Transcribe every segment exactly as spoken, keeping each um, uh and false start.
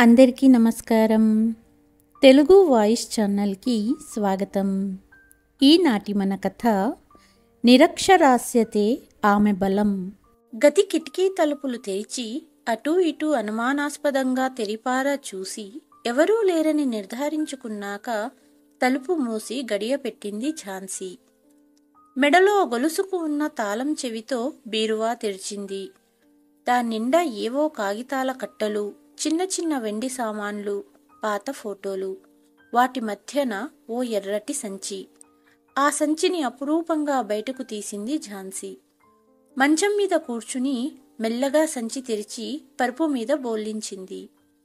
అందరికీ నమస్కారం. తెలుగు వాయిస్ ఛానల్కి స్వాగతం. ఈనాటి మన కథ నిరక్షరాస్యతే ఆమె బలం. గది కిటికీ తలుపులు తెరిచి అటూ ఇటూ అనుమానాస్పదంగా తెరిపారా చూసి ఎవరూ లేరని నిర్ధారించుకున్నాక తలుపు మూసి గడియ పెట్టింది ఝాన్సీ. మెడలో గొలుసుకు ఉన్న తాళం చెవితో బీరువా తెరిచింది. దాన్నిండా ఏవో కాగితాల కట్టలు, చిన్న చిన్న వెండి సామాన్లు, పాత ఫోటోలు, వాటి మధ్యన ఓ ఎర్రటి సంచి. ఆ సంచిని అపురూపంగా బయటకు తీసింది ఝాన్సీ. మంచం మీద కూర్చుని మెల్లగా సంచి తెరిచి పరుపు మీద బోర్లించింది.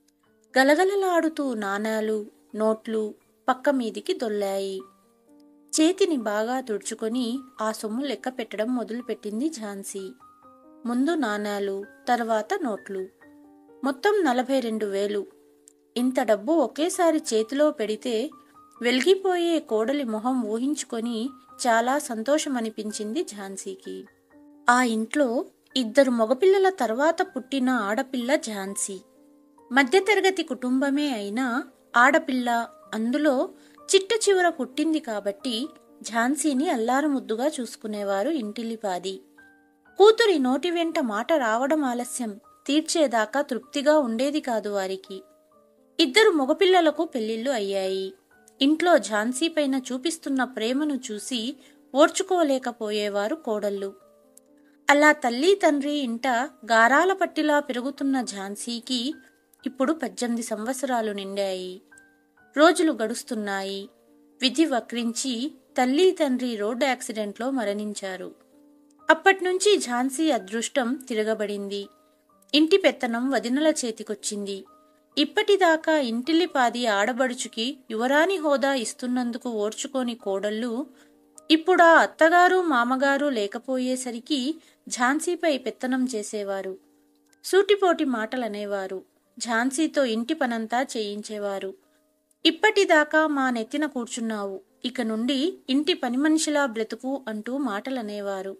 గలగలలాడుతూ నాణాలు, నోట్లు పక్క మీదికి దొల్లాయి. చేతిని బాగా తుడుచుకొని ఆ సొమ్ము లెక్క పెట్టడం మొదలుపెట్టింది ఝాన్సీ. ముందు నాణాలు, తర్వాత నోట్లు. మొత్తం నలభై రెండు వేలు. ఇంత డబ్బు ఒకేసారి చేతిలో పెడితే వెలిగిపోయే కోడలి మొహం ఊహించుకొని చాలా సంతోషమనిపించింది ఝాన్సీకి. ఆ ఇంట్లో ఇద్దరు మగపిల్లల తర్వాత పుట్టిన ఆడపిల్ల ఝాన్సీ. మధ్యతరగతి కుటుంబమే అయినా ఆడపిల్ల, అందులో చిట్ట చివర పుట్టింది కాబట్టి ఝాన్సీని అల్లారు ముద్దుగా చూసుకునేవారు ఇంటిల్లిపాది. కూతురి నోటి వెంట మాట రావడం ఆలస్యం, తీర్చేదాకా తృప్తిగా ఉండేది కాదు వారికి. ఇద్దరు మగపిల్లలకు పెళ్లిళ్లు అయ్యాయి. ఇంట్లో ఝాన్సీ పైన చూపిస్తున్న ప్రేమను చూసి ఓర్చుకోలేకపోయేవారు కోడళ్ళు. అలా తల్లి తండ్రి ఇంట గారాల పట్టిలా పెరుగుతున్న ఝాన్సీకి ఇప్పుడు పద్దెనిమిది సంవత్సరాలు నిండాయి. రోజులు గడుస్తున్నాయి. విధి వక్రించి తల్లి తండ్రి రోడ్డు యాక్సిడెంట్లో మరణించారు. అప్పట్నుంచి ఝాన్సీ అదృష్టం తిరగబడింది. ఇంటి పెత్తనం వదినల చేతికొచ్చింది. ఇప్పటిదాకా ఇంటిల్లిపాది ఆడబడుచుకి యువరాణి హోదా ఇస్తున్నందుకు ఓర్చుకోని కోడళ్ళు ఇప్పుడా అత్తగారు మామగారు లేకపోయేసరికి ఝాన్సీపై పెత్తనం చేసేవారు. సూటిపోటి మాటలనేవారు. ఝాన్సీతో ఇంటి పనంతా చేయించేవారు. ఇప్పటిదాకా మా నెత్తిన కూర్చున్నావు, ఇక నుండి ఇంటి పని మనిషిలా బ్రతుకు అంటూ మాటలనేవారు.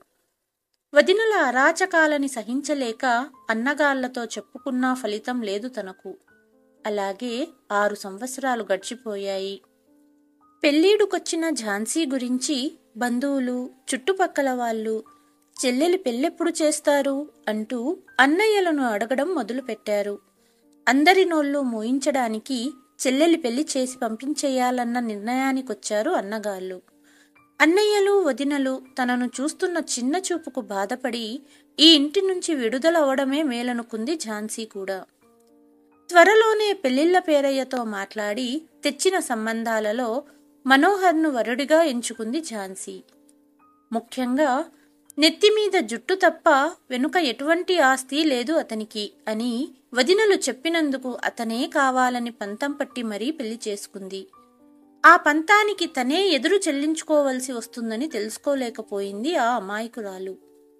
వదినల అరాచకాలని సహించలేక అన్నగాళ్లతో చెప్పుకున్నా ఫలితం లేదు తనకు. అలాగే ఆరు సంవత్సరాలు గడిచిపోయాయి. పెళ్ళీడుకొచ్చిన ఝాన్సీ గురించి బంధువులు, చుట్టుపక్కల వాళ్ళు చెల్లెలి పెళ్ళెప్పుడు చేస్తారు అంటూ అన్నయ్యలను అడగడం మొదలుపెట్టారు. అందరి నోళ్ళు మోయించడానికి చెల్లెలి పెళ్లి చేసి పంపించేయాలన్న నిర్ణయానికొచ్చారు అన్నగాళ్ళు. అన్నయ్యలు, వదినలు తనను చూస్తున్న చిన్న చూపుకు బాధపడి ఈ ఇంటి నుంచి విడుదలవడమే మేలనుకుంది ఝాన్సీ కూడా. త్వరలోనే పెళ్లిళ్ల పేరయ్యతో మాట్లాడి తెచ్చిన సంబంధాలలో మనోహర్ను వరుడిగా ఎంచుకుంది ఝాన్సీ. ముఖ్యంగా నెత్తిమీద జుట్టు తప్ప వెనుక ఎటువంటి ఆస్తి లేదు అతనికి అని వదినలు చెప్పినందుకు అతనే కావాలని పంతం పట్టి మరీ పెళ్లి చేసుకుంది. ఆ పంతానికి తనే ఎదురు చెల్లించుకోవలసి వస్తుందని తెలుసుకోలేకపోయింది ఆ అమాయకురాలు.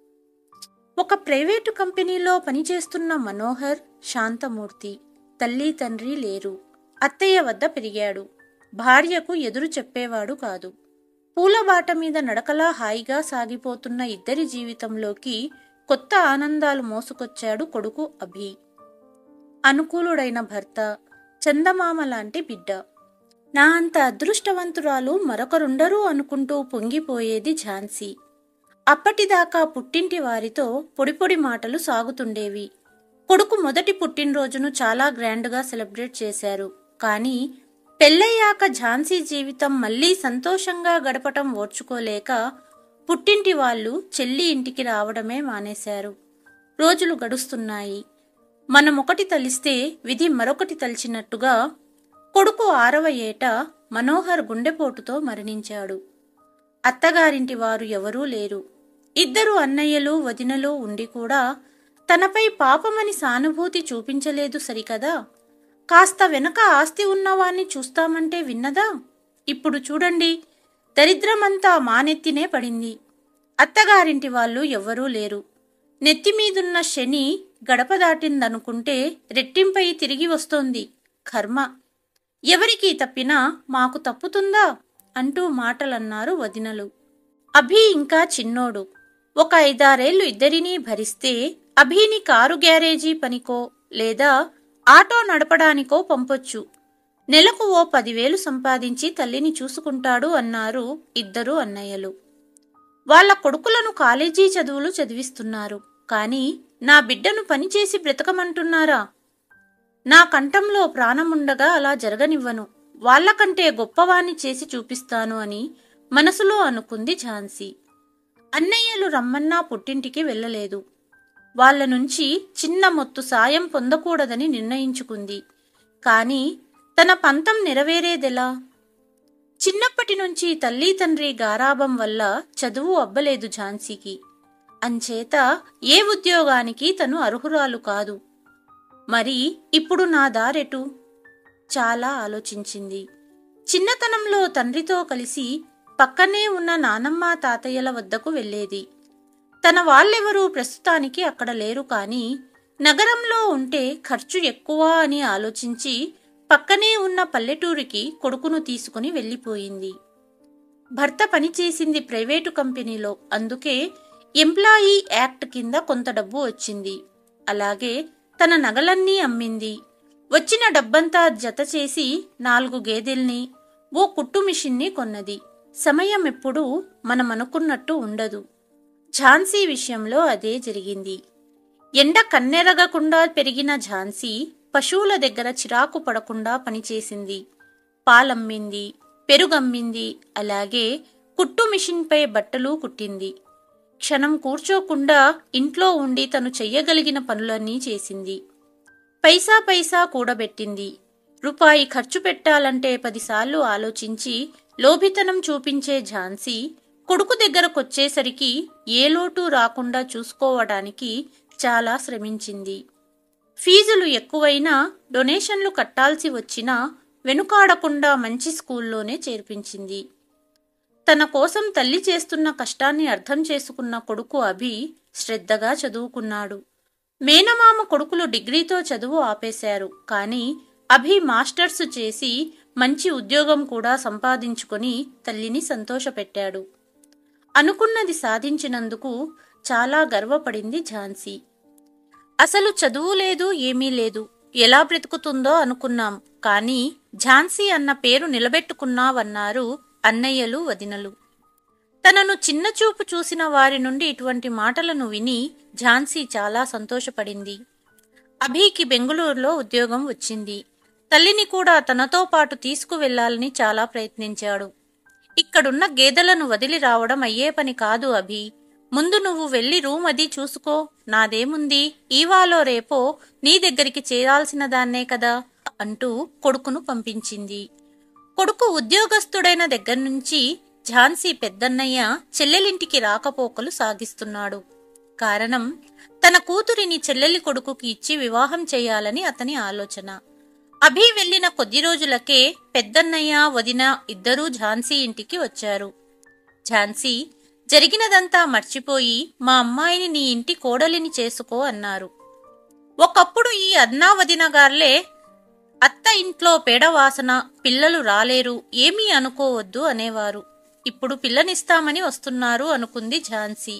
ఒక ప్రైవేటు కంపెనీలో పనిచేస్తున్న మనోహర్ శాంతమూర్తి. తల్లి తండ్రి లేరు. అత్తయ్య వద్ద పెరిగాడు. భార్యకు ఎదురు చెప్పేవాడు కాదు. పూలబాట మీద నడకలా హాయిగా సాగిపోతున్న ఇద్దరి జీవితంలోకి కొత్త ఆనందాలు మోసుకొచ్చాడు కొడుకు అభి. అనుకూలుడైన భర్త, చందమామ లాంటి బిడ్డ. నా అంత అదృష్టవంతురాలు మరొకరుండరు అనుకుంటూ పొంగిపోయేది ఝాన్సీ. అప్పటిదాకా పుట్టింటి వారితో పొడిపొడి మాటలు సాగుతుండేవి. కొడుకు మొదటి పుట్టినరోజును చాలా గ్రాండ్గా సెలబ్రేట్ చేశారు. కానీ పెళ్ళయ్యాక ఝాన్సీ జీవితం మళ్లీ సంతోషంగా గడపటం ఓర్చుకోలేక పుట్టింటి వాళ్ళు చెల్లి ఇంటికి రావడమే మానేశారు. రోజులు గడుస్తున్నాయి. మనమొకటి తలిస్తే విధి మరొకటి తలిచినట్టుగా కొడుకు ఆరవ ఏట మనోహర్ గుండెపోటుతో మరణించాడు. అత్తగారింటి వారు ఎవరూ లేరు. ఇద్దరు అన్నయ్యలు, వదినలు ఉండి కూడా తనపై పాపమని సానుభూతి చూపించలేదు సరికదా. కాస్త వెనక ఆస్తి ఉన్నవాణ్ణి చూస్తామంటే విన్నదా. ఇప్పుడు చూడండి, దరిద్రమంతా మానెత్తినే పడింది. అత్తగారింటి వాళ్ళు ఎవ్వరూ లేరు. నెత్తిమీదున్న శని గడప దాటిందనుకుంటే రెట్టింపై తిరిగి వస్తోంది. కర్మ. ఎవరికి తప్పినా మాకు తప్పుతుందా అంటూ మాటలన్నారు వదినలు. అభి ఇంకా చిన్నోడు. ఒక ఐదారేళ్లు ఇద్దరినీ భరిస్తే అభిని కారు గ్యారేజీ పనికో లేదా ఆటో నడపడానికో పంపొచ్చు. నెలకు ఓ పదివేలు సంపాదించి తల్లిని చూసుకుంటాడు అన్నారు ఇద్దరు అన్నయ్యలు. వాళ్ల కొడుకులను కాలేజీ చదువులు చదివిస్తున్నారు. కాని నా బిడ్డను పనిచేసి బ్రతకమంటున్నారా? నా కంఠంలో ప్రాణముండగా అలా జరగనివ్వను. వాళ్లకంటే గొప్పవాణ్ణి చేసి చూపిస్తాను అని మనసులో అనుకుంది ఝాన్సీ. అన్నయ్యలు రమ్మన్నా పుట్టింటికి వెళ్ళలేదు. వాళ్ల నుంచి చిన్న మొత్తు సాయం పొందకూడదని నిర్ణయించుకుంది. కాని తన పంతం నెరవేరేదెలా? చిన్నప్పటి నుంచి తల్లి తండ్రి గారాబం వల్ల చదువు అబ్బలేదు ఝాన్సీకి. అంచేత ఏ ఉద్యోగానికి తను అర్హురాలు కాదు. మరి ఇప్పుడు నా దారెటు? చాలా ఆలోచించింది. చిన్నతనంలో తండ్రితో కలిసి పక్కనే ఉన్న నానమ్మ తాతయ్యల వద్దకు వెళ్ళేది. తన వాళ్ళెవరూ ప్రస్తుతానికి అక్కడ లేరు. కాని నగరంలో ఉంటే ఖర్చు ఎక్కువ అని ఆలోచించి పక్కనే ఉన్న పల్లెటూరికి కొడుకును తీసుకుని వెళ్ళిపోయింది. భర్త పనిచేసింది ప్రైవేటు కంపెనీలో. అందుకే ఎంప్లాయీ యాక్ట్ కింద కొంత డబ్బు వచ్చింది. అలాగే తన నగలన్నీ అమ్మింది. వచ్చిన డబ్బంతా జత చేసి నాలుగు గేదెల్ని, ఓ కుట్టు మిషన్ని కొన్నది. సమయం ఎప్పుడూ మనమనుకున్నట్టు ఉండదు. ఝాన్సీ విషయంలో అదే జరిగింది. ఎండ కన్నెరగకుండా పెరిగిన ఝాన్సీ పశువుల దగ్గర చిరాకు పడకుండా పనిచేసింది. పాలమ్మింది, పెరుగమ్మింది, అలాగే కుట్టు మిషన్పై బట్టలు కుట్టింది. క్షణం కూర్చోకుండా ఇంట్లో ఉండి తను చెయ్యగలిగిన పనులన్నీ చేసింది. పైసా పైసా కూడబెట్టింది. రూపాయి ఖర్చు పెట్టాలంటే పదిసార్లు ఆలోచించి లోభితనం చూపించే ఝాన్సీ కొడుకు దగ్గరకొచ్చేసరికి ఏ లోటు రాకుండా చూసుకోవడానికి చాలా శ్రమించింది. ఫీజులు ఎక్కువైనా, డొనేషన్లు కట్టాల్సి వచ్చినా వెనుకాడకుండా మంచి స్కూల్లోనే చేర్పించింది. తన కోసం తల్లి చేస్తున్న కష్టాన్ని అర్థం చేసుకున్న కొడుకు అభి శ్రద్ధగా చదువుకున్నాడు. మేనమామ కొడుకులు డిగ్రీతో చదువు ఆపేశారు. కాని అభి మాస్టర్స్ చేసి మంచి ఉద్యోగం కూడా సంపాదించుకొని తల్లిని సంతోషపెట్టాడు. అనుకున్నది సాధించినందుకు చాలా గర్వపడింది ఝాన్సీ. అసలు చదువు లేదు, ఏమీ లేదు, ఎలా బ్రతుకుతుందో అనుకున్నాం. కాని ఝాన్సీ అన్న పేరు నిలబెట్టుకున్నావన్నారు అన్నయ్యలు, వదినలు. తనను చిన్నచూపు చూసిన వారి నుండి ఇటువంటి మాటలను విని ఝాన్సీ చాలా సంతోషపడింది. అభికి బెంగుళూరులో ఉద్యోగం వచ్చింది. తల్లిని కూడా తనతో పాటు తీసుకువెళ్లాలని చాలా ప్రయత్నించాడు. ఇక్కడున్న గేదెలను వదిలి రావడం అయ్యే పని కాదు అభి. ముందు నువ్వు వెళ్లి రూమ్ అది చూసుకో. నాదేముంది, ఈవాలో రేపో నీ దగ్గరికి చేరాల్సిన దాన్నే కదా అంటూ కొడుకును పంపించింది. కొడుకు ఉద్యోగస్తుడైన దగ్గర్నుంచి ఝాన్సీ పెద్దన్నయ్య చెల్లెలింటికి రాకపోకలు సాగిస్తున్నాడు. కారణం, తన కూతురిని చెల్లెలి కొడుకుకి ఇచ్చి వివాహం చేయాలని అతని ఆలోచన. అభి వెళ్లిన కొద్ది రోజులకే పెద్దన్నయ్య, వదిన ఇద్దరూ ఝాన్సీ ఇంటికి వచ్చారు. ఝాన్సీ జరిగినదంతా మర్చిపోయి మా అమ్మాయిని నీ ఇంటి కోడలిని చేసుకో అన్నారు. ఒకప్పుడు ఈ అన్నా వదిన గార్లే అత్త ఇంట్లో పేడవాసన, పిల్లలు రాలేరు, ఏమీ అనుకోవద్దు అనేవారు. ఇప్పుడు పిల్లనిస్తామని వస్తున్నారు అనుకుంది ఝాన్సీ.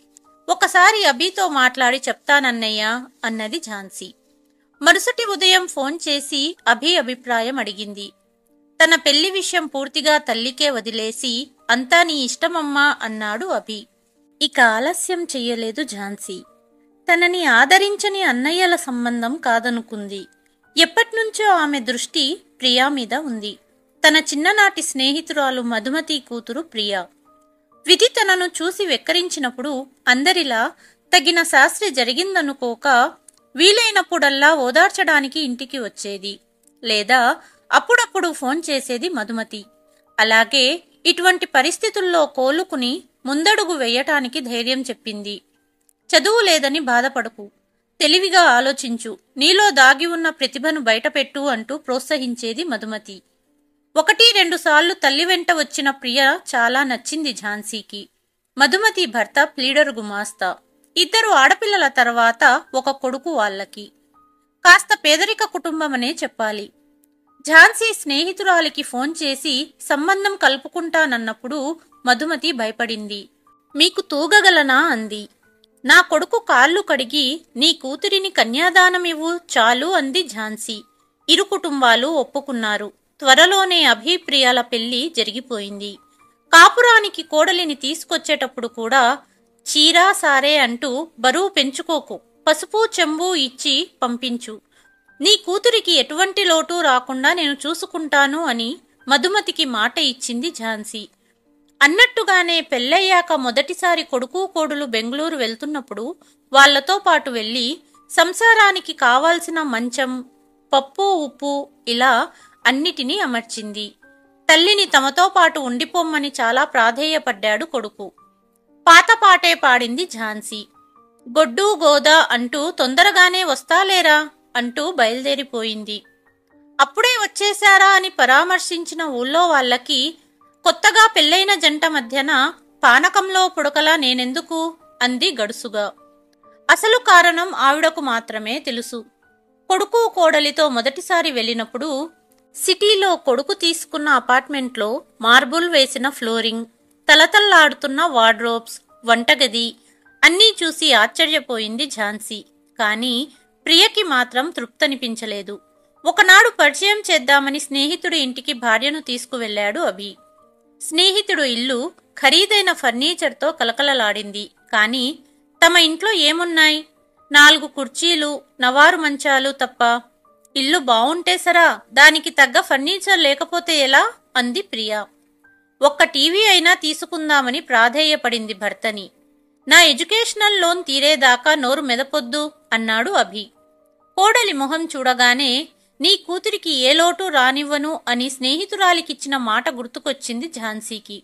ఒకసారి అభితో మాట్లాడి చెప్తానన్నయ్యా అన్నది ఝాన్సీ. మరుసటి ఉదయం ఫోన్ చేసి అభి అభిప్రాయం అడిగింది. తన పెళ్లి విషయం పూర్తిగా తల్లికే వదిలేసి అంతా నీ ఇష్టమమ్మా అన్నాడు అభి. ఇక ఆలస్యం చెయ్యలేదు ఝాన్సీ. తనని ఆదరించని అన్నయ్యల సంబంధం కాదనుకుంది. ఎప్పట్నుంచో ఆమె దృష్టి ప్రియా మీద ఉంది. తన చిన్ననాటి స్నేహితురాలు మధుమతి కూతురు ప్రియా. విధి తనను చూసి వెక్కరించినప్పుడు అందరిలా తగిన శాస్త్రి జరిగిందనుకోక వీలైనప్పుడల్లా ఓదార్చడానికి ఇంటికి వచ్చేది. లేదా అప్పుడప్పుడు ఫోన్ చేసేది మధుమతి. అలాగే ఇటువంటి పరిస్థితుల్లో కోలుకుని ముందడుగు వెయ్యటానికి ధైర్యం చెప్పింది. చదువు లేదని బాధపడకు, తెలివిగా ఆలోచించు, నీలో దాగి ఉన్న ప్రతిభను బయటపెట్టు అంటూ ప్రోత్సహించేది మధుమతి. ఒకటి రెండు సార్లు తల్లి వెంట వచ్చిన ప్రియ చాలా నచ్చింది ఝాన్సీకి. మధుమతి భర్త ప్లీడరు గుమాస్తా. ఇద్దరు ఆడపిల్లల తర్వాత ఒక కొడుకు వాళ్లకి. కాస్త పేదరిక కుటుంబమనే చెప్పాలి. ఝాన్సీ స్నేహితురాలికి ఫోన్ చేసి సంబంధం కలుపుకుంటానన్నప్పుడు మధుమతి భయపడింది. మీకు తూగగలనా అంది. నా కొడుకు కాళ్ళు కడిగి నీ కూతురిని కన్యాదానమివ్వు చాలు అంది ఝాన్సీ. ఇరు కుటుంబాలు ఒప్పుకున్నారు. త్వరలోనే అభిప్రియాల పెళ్లి జరిగిపోయింది. కాపురానికి కోడలిని తీసుకొచ్చేటప్పుడు కూడా చీరా సారే అంటూ బరువు పెంచుకోకు, పసుపు చెంబు ఇచ్చి పంపించు, నీ కూతురికి ఎటువంటి లోటు రాకుండా నేను చూసుకుంటాను అని మధుమతికి మాట ఇచ్చింది ఝాన్సీ. అన్నట్టుగానే పెళ్ళయ్యాక మొదటిసారి కొడుకు కోడులు బెంగళూరు వెళ్తున్నప్పుడు వాళ్లతో పాటు వెళ్లి సంసారానికి కావాల్సిన మంచం, పప్పు ఉప్పు ఇలా అన్నిటినీ అమర్చింది. తల్లిని తమతో పాటు ఉండిపోమ్మని చాలా ప్రాధేయపడ్డాడు కొడుకు. పాత పాటే పాడింది ఝాన్సీ. గొడ్డు గోదా అంటూ తొందరగానే వస్తాలేరా అంటూ బయలుదేరిపోయింది. అప్పుడే వచ్చేశారా అని పరామర్శించిన ఊళ్ళో వాళ్ళకి కొత్తగా పెళ్లైన జంట మధ్యన పానకంలో పుడకలా నేనెందుకు అంది గడుసుగా. అసలు కారణం ఆవిడకు మాత్రమే తెలుసు. కొడుకు కోడలితో మొదటిసారి వెళ్ళినప్పుడు సిటీలో కొడుకు తీసుకున్న అపార్ట్మెంట్లో మార్బుల్ వేసిన ఫ్లోరింగ్, తలతల్లాడుతున్న వార్డ్రోబ్స్, వంటగది అన్నీ చూసి ఆశ్చర్యపోయింది ఝాన్సీ. కానీ ప్రియకి మాత్రం తృప్తనిపించలేదు. ఒకనాడు పరిచయం చేద్దామని స్నేహితుడి ఇంటికి భార్యను తీసుకువెళ్లాడు అభి. స్నేహితుడు ఇల్లు ఖరీదైన ఫర్నిచర్తో కలకలలాడింది. కానీ తమ ఇంట్లో ఏమున్నాయి? నాలుగు కుర్చీలు, నవారు మంచాలు తప్ప. ఇల్లు బావుంటే సరా, దానికి తగ్గ ఫర్నిచర్ లేకపోతే ఎలా అంది ప్రియ. ఒక్క టీవీ అయినా తీసుకుందామని ప్రాధేయపడింది భర్తని. నా ఎడ్యుకేషనల్ లోన్ తీరేదాకా నోరు మెదపొద్దు అన్నాడు అభి. కోడలి మొహం చూడగానే నీ కూతురికి ఏ లోటు రానివ్వను అని స్నేహితురాలికిచ్చిన మాట గుర్తుకొచ్చింది ఝాన్సీకి.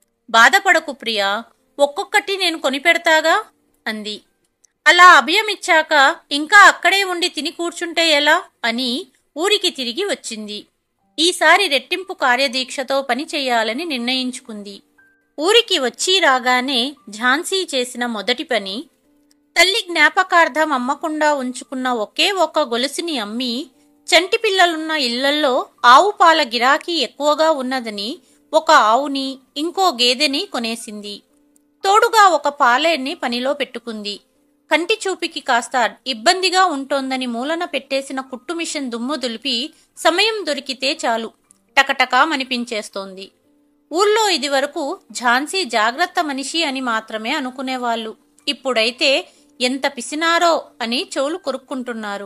బాధపడకు ప్రియా, ఒక్కొక్కటి నేను కొనిపెడతాగా అంది. అలా అభయమిచ్చాక ఇంకా అక్కడే ఉండి తిని కూర్చుంటే ఎలా అని ఊరికి తిరిగి వచ్చింది. ఈసారి రెట్టింపు కార్యదీక్షతో పని చెయ్యాలని నిర్ణయించుకుంది. ఊరికి వచ్చి రాగానే ఝాన్సీ చేసిన మొదటి పని, తల్లి జ్ఞాపకార్థం అమ్మకుండా ఉంచుకున్న ఒకే ఒక్క గొలుసుని అమ్మి చంటి పిల్లలున్న ఇళ్లల్లో ఆవు పాల గిరాకీ ఎక్కువగా ఉన్నదని ఒక ఆవుని, ఇంకో గేదెని కొనేసింది. తోడుగా ఒక పాలేర్ని పనిలో పెట్టుకుంది. కంటి చూపికి కాస్త ఇబ్బందిగా ఉంటోందని మూలన పెట్టేసిన కుట్టు మిషన్ దుమ్ము దులిపి సమయం దొరికితే చాలు టకటకా మనిపించేస్తోంది. ఊళ్ళో ఇదివరకు ఝాన్సీ జాగ్రత్త మనిషి అని మాత్రమే అనుకునేవాళ్లు. ఇప్పుడైతే ఎంత పిసినారో అని చెవులు కొరుక్కుంటున్నారు.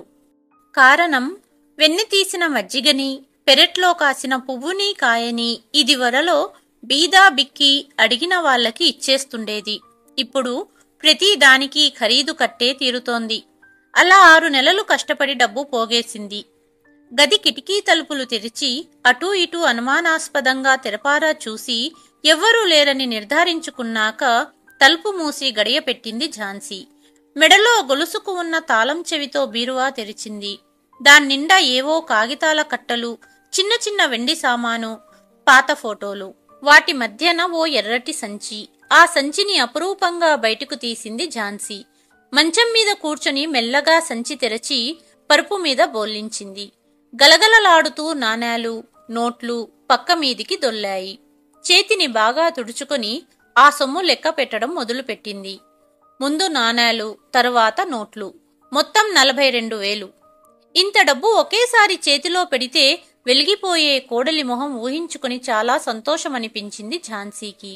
కారణం, వెన్నె తీసిన మజ్జిగని, పెరట్లో కాసిన పువ్వుని కాయని ఇదివరలో బీదా బిక్కి అడిగిన వాళ్లకి ఇచ్చేస్తుండేది. ఇప్పుడు ప్రతి దానికి ఖరీదు కట్టే తీరుతోంది. అలా ఆరు నెలలు కష్టపడి డబ్బు పోగేసింది. గది కిటికీ తలుపులు తెరిచి అటూ ఇటూ అనుమానాస్పదంగా తెరపారా చూసి ఎవ్వరూ లేరని నిర్ధారించుకున్నాక తలుపు మూసి గడియ పెట్టింది ఝాన్సీ. మెడలో గొలుసుకు ఉన్న తాళం చెవితో బీరువా తెరిచింది. దాన్నిండా ఏవో కాగితాల కట్టలు, చిన్న చిన్న వెండి సామాను, పాత ఫోటోలు. వాటి మధ్యన ఓ ఎర్రటి సంచి. ఆ సంచిని అపురూపంగా బయటకు తీసింది ఝాన్సీ. మంచం మీద కూర్చొని మెల్లగా సంచి తెరచి పరుపు మీద బోర్లించింది. గలగలలాడుతూ నాణేలు, నోట్లు పక్క మీదికి దొల్లాయి. చేతిని బాగా తుడుచుకొని ఆ సొమ్ము లెక్క పెట్టడం మొదలుపెట్టింది. ముందు నాణేలు, తరువాత నోట్లు. మొత్తం నలభై రెండు వేలు. ఇంత డబ్బు ఒకేసారి చేతిలో పెడితే వెలిగిపోయే కోడలి మొహం ఊహించుకుని చాలా సంతోషమనిపించింది ఝాన్సీకి.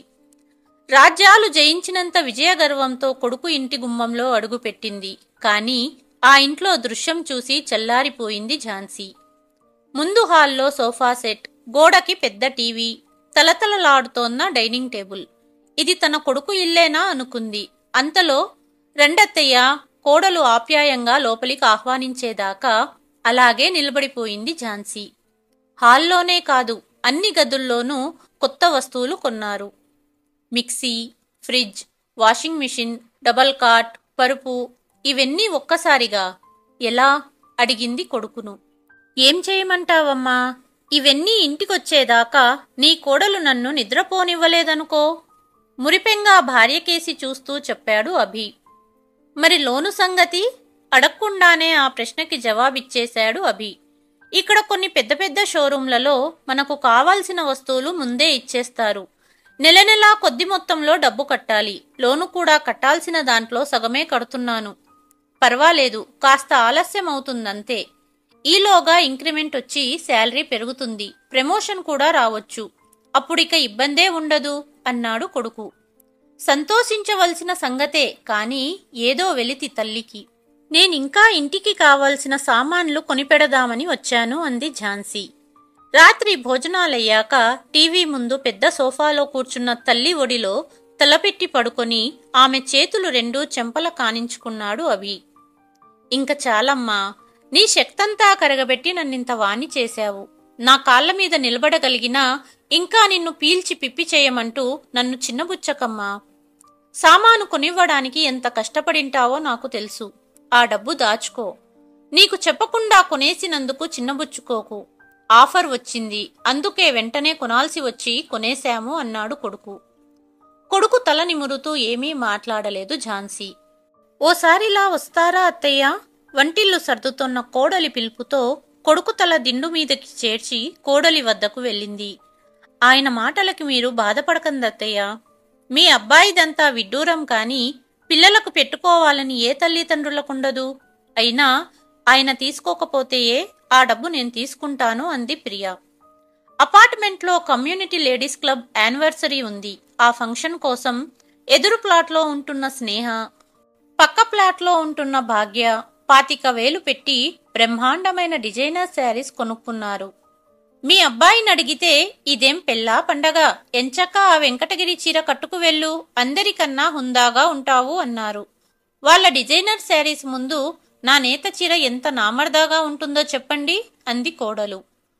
రాజ్యాలు జయించినంత విజయగర్వంతో కొడుకు ఇంటి గుమ్మంలో అడుగుపెట్టింది. కాని ఆ ఇంట్లో దృశ్యం చూసి చల్లారిపోయింది ఝాన్సీ. ముందు హాల్లో సోఫా సెట్, గోడకి పెద్ద టీవీ, తలతలలాడుతోన్న డైనింగ్ టేబుల్. ఇది తన కొడుకు ఇల్లేనా అనుకుంది. అంతలో రెండత్తయ్య, కోడలు ఆప్యాయంగా లోపలికి ఆహ్వానించేదాకా అలాగే నిలబడిపోయింది ఝాన్సీ. హాల్లోనే కాదు, అన్ని గదుల్లోనూ కొత్త వస్తువులు కొన్నారు. Mixie, fridge, washing machine, double cot, పరుపు ఇవన్నీ ఒక్కసారిగా. ఎలా అడిగింది కొడుకును. ఏం చేయమంటావమ్మా, ఇవన్నీ ఇంటికొచ్చేదాకా నీ కోడలు నన్ను నిద్రపోనివ్వలేదనుకో మురిపెంగా భార్యకేసి చూస్తూ చెప్పాడు అభి. మరి లోను సంగతి అడగకుండానే ఆ ప్రశ్నకి జవాబిచ్చేశాడు అభి. ఇక్కడ కొన్ని పెద్ద పెద్ద షోరూంలలో మనకు కావాల్సిన వస్తువులు ముందే ఇచ్చేస్తారు. నెల నెలా కొద్ది మొత్తంలో డబ్బు కట్టాలి. లోను కూడా కట్టాల్సిన దాంట్లో సగమే కడుతున్నాను. పర్వాలేదు, కాస్త ఆలస్యం అవుతుందంతే. ఈలోగా ఇంక్రిమెంట్ వచ్చి శాలరీ పెరుగుతుంది, ప్రమోషన్ కూడా రావచ్చు. అప్పుడిక ఇబ్బందే ఉండదు అన్నాడు కొడుకు. సంతోషించవలసిన సంగతే, కాని ఏదో వెలితి తల్లికి. నేనింకా ఇంటికి కావాల్సిన సామాన్లు కొనిపెడదామని వచ్చాను అంది ఝాన్సీ. రాత్రి భోజనాలయ్యాక టీవీ ముందు పెద్ద సోఫాలో కూర్చున్న తల్లి ఒడిలో తలపెట్టి పడుకొని ఆమె చేతులు రెండూ చెంపల కానించుకున్నాడు అభి. ఇంక చాలమ్మా, నీ శక్తంతా కరగబెట్టి నన్నింత వాణి చేశావు. నా కాళ్ల మీద నిలబడగలిగినా ఇంకా నిన్ను పీల్చి పిప్పి చేయమంటూ నన్ను చిన్నబుచ్చకమ్మా. సామాను కొనివ్వడానికి ఎంత కష్టపడింటావో నాకు తెలుసు. ఆ డబ్బు దాచుకో. నీకు చెప్పకుండా కొనేసినందుకు చిన్నబుచ్చుకోకు. ఆఫర్ వచ్చింది, అందుకే వెంటనే కొనాల్సి వచ్చి కొనేశాము అన్నాడు కొడుకు. కొడుకు తల నిమురుతూ ఏమీ మాట్లాడలేదు ఝాన్సీ. ఓసారిలా వస్తారా అత్తయ్య? వంటిల్లు సర్దుతోన్న కోడలి పిలుపుతో కొడుకు తల దిండు మీదకి చేర్చి కోడలి వద్దకు వెళ్ళింది. ఆయన మాటలకి మీరు బాధపడకందత్తయ్య. మీ అబ్బాయిదంతా విడ్డూరం కాని పిల్లలకు పెట్టుకోవాలని ఏ తల్లిదండ్రులకుండదు. అయినా ఆయన తీసుకోకపోతేయే ఆ డబ్బు నేను తీసుకుంటాను అంది ప్రియ. అపార్ట్మెంట్లో కమ్యూనిటీ లేడీస్ క్లబ్ యానివర్సరీ ఉంది. ఆ ఫంక్షన్ కోసం ఎదురు ప్లాట్లో ఉంటున్న స్నేహ, పక్క ప్లాట్లో ఉంటున్న భాగ్య పాతిక వేలు పెట్టి బ్రహ్మాండమైన డిజైనర్ శారీస్ కొనుక్కున్నారు. మీ అబ్బాయిని అడిగితే ఇదేం పెళ్ళా పండగ, ఎంచక్క ఆ వెంకటగిరి చీర కట్టుకు వెళ్ళు, అందరికన్నా హుందాగా ఉంటావు అన్నారు. వాళ్ళ డిజైనర్ శారీస్ ముందు నా నేత చీర ఎంత నామర్దాగా ఉంటుందో చెప్పండి అంది కోడలు.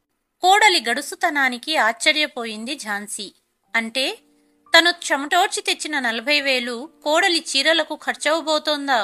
కోడలి గడుసుతనానికి ఆశ్చర్యపోయింది ఝాన్సీ. అంటే తను చెమటోడ్చి తెచ్చిన నలభై వేలు కోడలి చీరలకు ఖర్చవబోతోందా?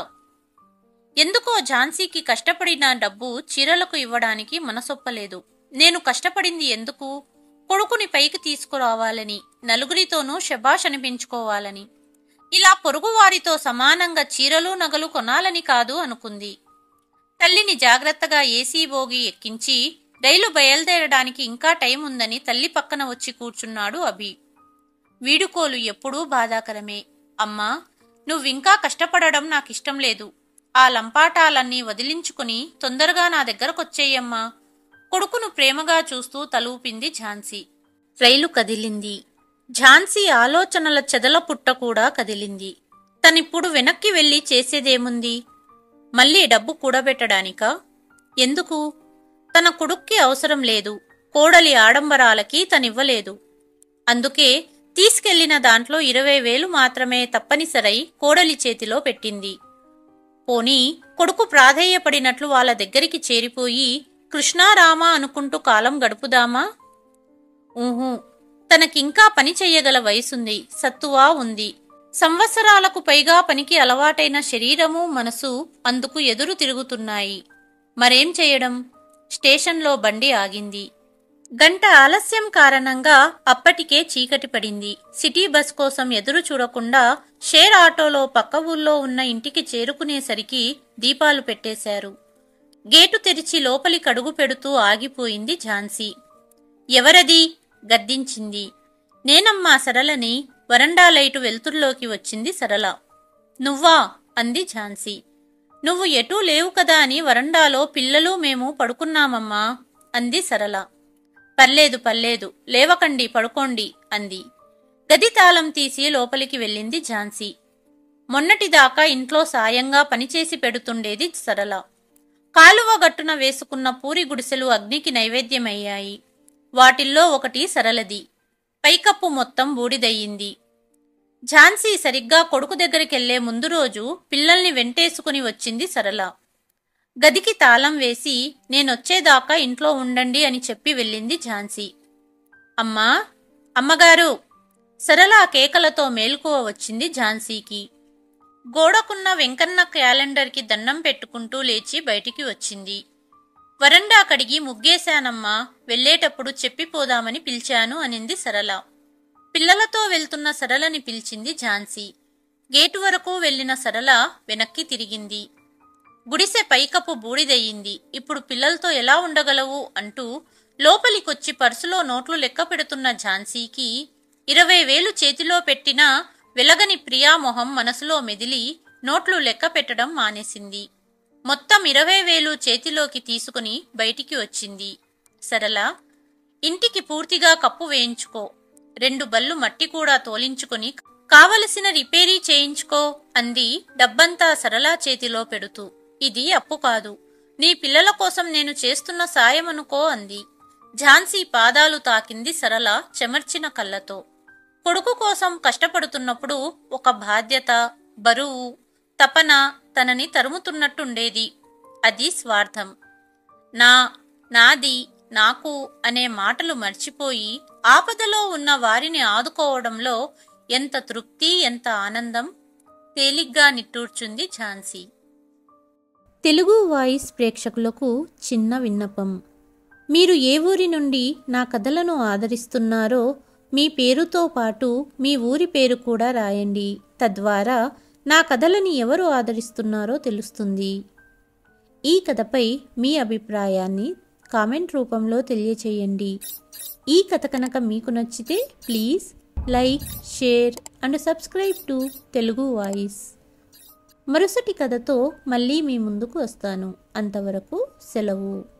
ఎందుకో ఝాన్సీకి కష్టపడిన డబ్బు చీరలకు ఇవ్వడానికి మనసొప్పలేదు. నేను కష్టపడింది ఎందుకు? కొడుకుని పైకి తీసుకురావాలని, నలుగురితోనూ శబాష్ అనిపించుకోవాలని. ఇలా పొరుగువారితో సమానంగా చీరలు నగలు కొనాలని కాదు అనుకుంది. తల్లిని జాగ్రత్తగా ఏసీ బోగి ఎక్కించి రైలు బయలుదేరడానికి ఇంకా టైం ఉందని తల్లి పక్కన వచ్చి కూర్చున్నాడు అభి. వీడుకోలు ఎప్పుడూ బాధాకరమే. అమ్మా, నువ్వింకా కష్టపడడం నాకిష్టం లేదు. ఆ లంపాటాలన్నీ వదిలించుకుని తొందరగా నా దగ్గరకొచ్చేయమ్మా. కొడుకును ప్రేమగా చూస్తూ తలూపింది ఝాన్సీ. రైలు కదిలింది. ఝాన్సీ ఆలోచనల చెదల పుట్ట కూడా కదిలింది. తనిప్పుడు వెనక్కి వెళ్లి చేసేదేముంది? మళ్లీ డబ్బు కూడబెట్టడానికా? ఎందుకు? తన కొడుక్కి అవసరం లేదు, కోడలి ఆడంబరాలకి తనివ్వలేదు. అందుకే తీసుకెళ్లిన దాంట్లో ఇరవై వేలు మాత్రమే తప్పనిసరై కోడలి చేతిలో పెట్టింది. పోనీ కొడుకు ప్రాధేయపడినట్లు వాళ్ళ దగ్గరికి చేరిపోయి కృష్ణారామా అనుకుంటూ కాలం గడుపుదామా? ఊహూ, తనకింకా పని చెయ్యగల వయసుంది, సత్తువా ఉంది. సంవత్సరాలకు పైగా పనికి అలవాటైన శరీరము మనసు అందుకు ఎదురు తిరుగుతున్నాయి. మరేం చేయడం? స్టేషన్లో బండి ఆగింది. గంట ఆలస్యం కారణంగా అప్పటికే చీకటి పడింది. సిటీ బస్ కోసం ఎదురు చూడకుండా షేర్ ఆటోలో పక్క ఊళ్ళో ఉన్న ఇంటికి చేరుకునేసరికి దీపాలు పెట్టేశారు. గేటు తెరిచి లోపలి కడుగు పెడుతూ ఆగిపోయింది ఝాన్సీ. ఎవరది? గద్దించింది. నేనమ్మా సరళని. వరండా లైటు వెలుతుర్లోకి వచ్చింది సరళ. నువ్వా? అంది ఝాన్సీ. నువ్వు ఎటూ లేవు కదా అని వరండాలో పిల్లలు మేము పడుకున్నామమ్మా అంది సరళ. పర్లేదు పర్లేదు, లేవకండి, పడుకోండి అంది. గది తాళం తీసి లోపలికి వెళ్ళింది ఝాన్సీ. మొన్నటిదాకా ఇంట్లో సాయంగా పనిచేసి పెడుతుండేది సరళ. కాలువ గట్టున వేసుకున్న పూరి గుడిసెలు అగ్నికి నైవేద్యమయ్యాయి. వాటిల్లో ఒకటి సరళది. పైకప్పు మొత్తం బూడిదయ్యింది. ఝాన్సీ సరిగ్గా కొడుకు దగ్గరికెళ్లే ముందు రోజు పిల్లల్ని వెంటేసుకుని వచ్చింది సరళ. గదికి తాళం వేసి నేనొచ్చేదాకా ఇంట్లో ఉండండి అని చెప్పి వెళ్ళింది ఝాన్సీ. అమ్మా, అమ్మగారు! సరళ కేకలతో మేలుకువ వచ్చింది ఝాన్సీకి. గోడకున్న వెంకన్న క్యాలెండర్కి దండం పెట్టుకుంటూ లేచి బయటికి వచ్చింది. వరండా కడిగి ముగ్గేశానమ్మా, వెళ్లేటప్పుడు చెప్పిపోదామని పిలిచాను అనింది సరళ. పిల్లలతో వెళ్తున్న సరళని పిలిచింది ఝాన్సీ. గేటు వరకు వెళ్లిన సరళ వెనక్కి తిరిగింది. గుడిసె పైకప్పు బూడిదయ్యింది. ఇప్పుడు పిల్లలతో ఎలా ఉండగలవు అంటూ లోపలికొచ్చి పర్సులో నోట్లు లెక్క పెడుతున్న ఝాన్సీకి ఇరవై వేలు చేతిలో పెట్టిన వెలగని ప్రియా మొహం మనసులో మెదిలి నోట్లు లెక్క పెట్టడం మానేసింది. మొత్తం ఇరవై వేలు చేతిలోకి తీసుకుని బయటికి వచ్చింది. సరళ, ఇంటికి పూర్తిగా కప్పు వేయించుకో, రెండు బళ్ళు మట్టి కూడా తోలించుకుని కావలసిన రిపేరీ చేయించుకో అంది డబ్బంతా సరళ చేతిలో పెడుతూ. ఇది అప్పు కాదు, నీ పిల్లల కోసం నేను చేస్తున్న సాయమనుకో అంది. ఝాన్సీ పాదాలు తాకింది సరళ చెమర్చిన కళ్ళతో. కొడుకు కోసం కష్టపడుతున్నప్పుడు ఒక బాధ్యత, బరువు, తపన తనని తరుముతున్నట్టుండేది. అది స్వార్థం. నా, నాది, నాకు అనే మాటలు మర్చిపోయి ఆపదలో ఉన్న వారిని ఆదుకోవడంలో ఎంత తృప్తి, ఎంత ఆనందం. తేలిగ్గా నిట్టూర్చుంది ఝాన్సీ. తెలుగు వాయిస్ ప్రేక్షకులకు చిన్న విన్నపం. మీరు ఏ ఊరి నుండి నా కథలను ఆదరిస్తున్నారో మీ పేరుతో పాటు మీ ఊరి పేరు కూడా రాయండి. తద్వారా నా కథలని ఎవరు ఆదరిస్తున్నారో తెలుస్తుంది. ఈ కథపై మీ అభిప్రాయాన్ని కామెంట్ రూపంలో తెలియచేయండి. ఈ కథ కనుక మీకు నచ్చితే please like, share and subscribe to Telugu voice. మరుసటి కథతో మళ్ళీ మీ ముందుకు వస్తాను. అంతవరకు సెలవు.